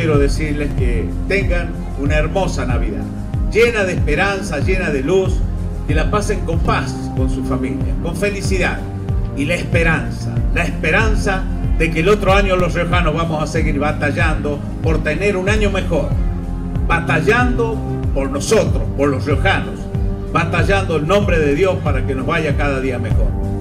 quiero decirles que tengan una hermosa Navidad, llena de esperanza, llena de luz, que la pasen con paz con su familia, con felicidad, y la esperanza de que el otro año los riojanos vamos a seguir batallando por tener un año mejor, batallando por nosotros, por los riojanos, batallando en nombre de Dios para que nos vaya cada día mejor.